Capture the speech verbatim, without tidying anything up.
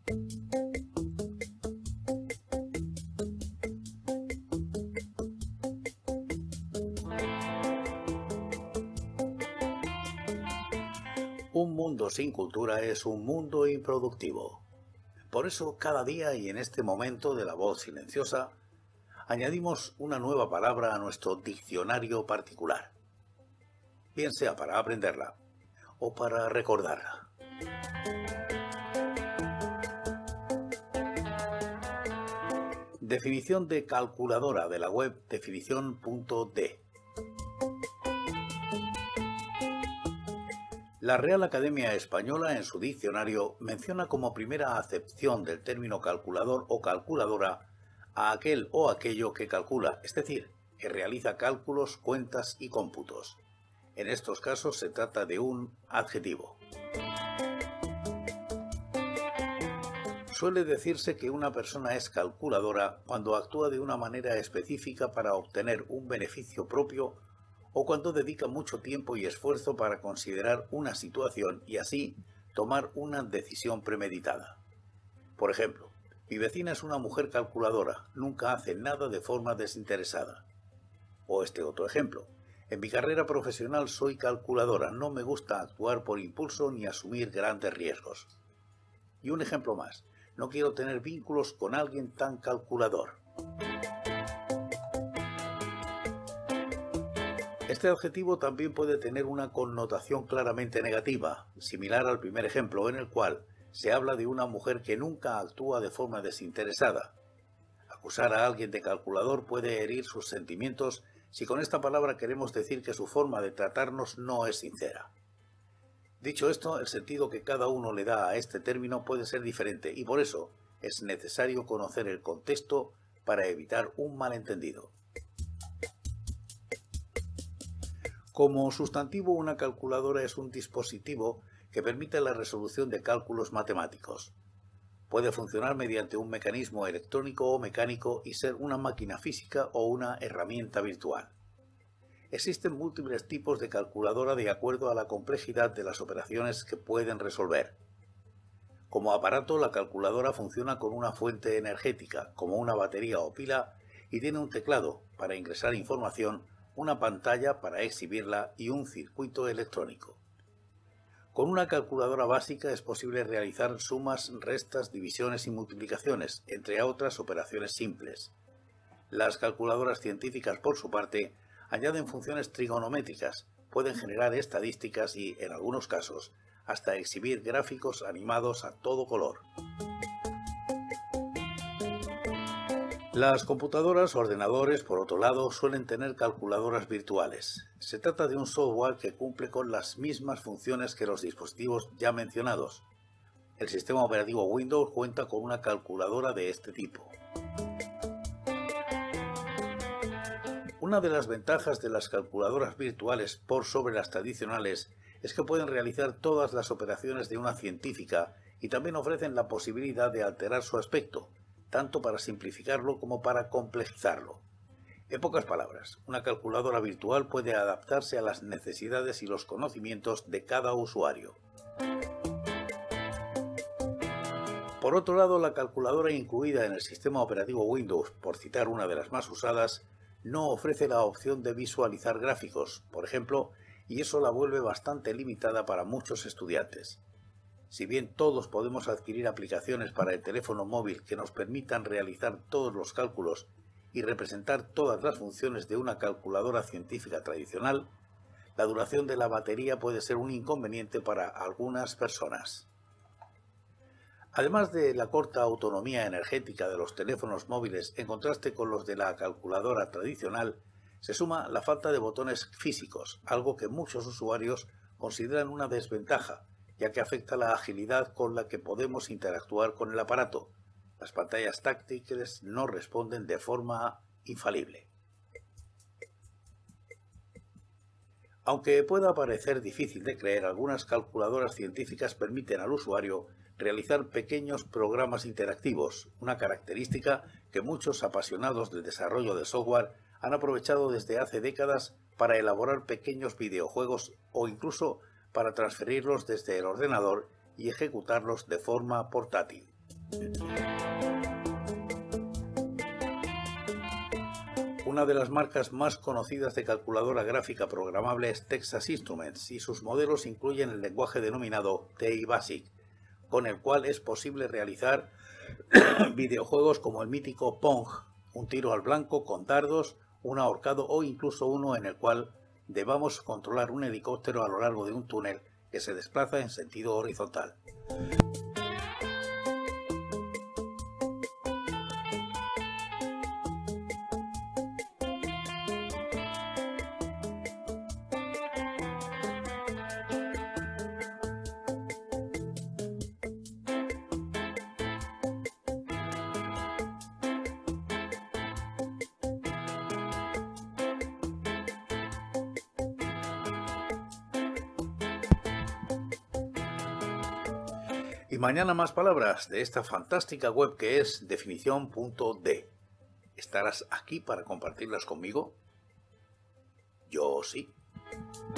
Un mundo sin cultura es un mundo improductivo. Por eso, cada día y en este momento de la voz silenciosa, añadimos una nueva palabra a nuestro diccionario particular, bien sea para aprenderla o para recordarla. Definición de calculadora de la web definición punto de. La Real Academia Española en su diccionario menciona como primera acepción del término calculador o calculadora a aquel o aquello que calcula, es decir, que realiza cálculos, cuentas y cómputos. En estos casos se trata de un adjetivo. Suele decirse que una persona es calculadora cuando actúa de una manera específica para obtener un beneficio propio o cuando dedica mucho tiempo y esfuerzo para considerar una situación y así tomar una decisión premeditada. Por ejemplo, mi vecina es una mujer calculadora, nunca hace nada de forma desinteresada. O este otro ejemplo, en mi carrera profesional soy calculadora, no me gusta actuar por impulso ni asumir grandes riesgos. Y un ejemplo más, no quiero tener vínculos con alguien tan calculador. Este adjetivo también puede tener una connotación claramente negativa, similar al primer ejemplo en el cual se habla de una mujer que nunca actúa de forma desinteresada. Acusar a alguien de calculador puede herir sus sentimientos si con esta palabra queremos decir que su forma de tratarnos no es sincera. Dicho esto, el sentido que cada uno le da a este término puede ser diferente y por eso es necesario conocer el contexto para evitar un malentendido. Como sustantivo, una calculadora es un dispositivo que permite la resolución de cálculos matemáticos. Puede funcionar mediante un mecanismo electrónico o mecánico y ser una máquina física o una herramienta virtual. Existen múltiples tipos de calculadora de acuerdo a la complejidad de las operaciones que pueden resolver. Como aparato, la calculadora funciona con una fuente energética, como una batería o pila, y tiene un teclado para ingresar información, una pantalla para exhibirla y un circuito electrónico. Con una calculadora básica es posible realizar sumas, restas, divisiones y multiplicaciones, entre otras operaciones simples. Las calculadoras científicas, por su parte, añaden funciones trigonométricas, pueden generar estadísticas y, en algunos casos, hasta exhibir gráficos animados a todo color. Las computadoras o ordenadores, por otro lado, suelen tener calculadoras virtuales. Se trata de un software que cumple con las mismas funciones que los dispositivos ya mencionados. El sistema operativo Windows cuenta con una calculadora de este tipo. Una de las ventajas de las calculadoras virtuales por sobre las tradicionales es que pueden realizar todas las operaciones de una científica y también ofrecen la posibilidad de alterar su aspecto, tanto para simplificarlo como para complejizarlo. En pocas palabras, una calculadora virtual puede adaptarse a las necesidades y los conocimientos de cada usuario. Por otro lado, la calculadora incluida en el sistema operativo Windows, por citar una de las más usadas, no ofrece la opción de visualizar gráficos, por ejemplo, y eso la vuelve bastante limitada para muchos estudiantes. Si bien todos podemos adquirir aplicaciones para el teléfono móvil que nos permitan realizar todos los cálculos y representar todas las funciones de una calculadora científica tradicional, la duración de la batería puede ser un inconveniente para algunas personas. Además de la corta autonomía energética de los teléfonos móviles en contraste con los de la calculadora tradicional, se suma la falta de botones físicos, algo que muchos usuarios consideran una desventaja, ya que afecta la agilidad con la que podemos interactuar con el aparato. Las pantallas táctiles no responden de forma infalible. Aunque pueda parecer difícil de creer, algunas calculadoras científicas permiten al usuario realizar pequeños programas interactivos, una característica que muchos apasionados del desarrollo de software han aprovechado desde hace décadas para elaborar pequeños videojuegos o incluso para transferirlos desde el ordenador y ejecutarlos de forma portátil. Una de las marcas más conocidas de calculadora gráfica programable es Texas Instruments y sus modelos incluyen el lenguaje denominado T I BASIC, con el cual es posible realizar videojuegos como el mítico Pong, un tiro al blanco con dardos, un ahorcado o incluso uno en el cual debamos controlar un helicóptero a lo largo de un túnel que se desplaza en sentido horizontal. Y mañana más palabras de esta fantástica web que es definición punto d. ¿Estarás aquí para compartirlas conmigo? Yo sí.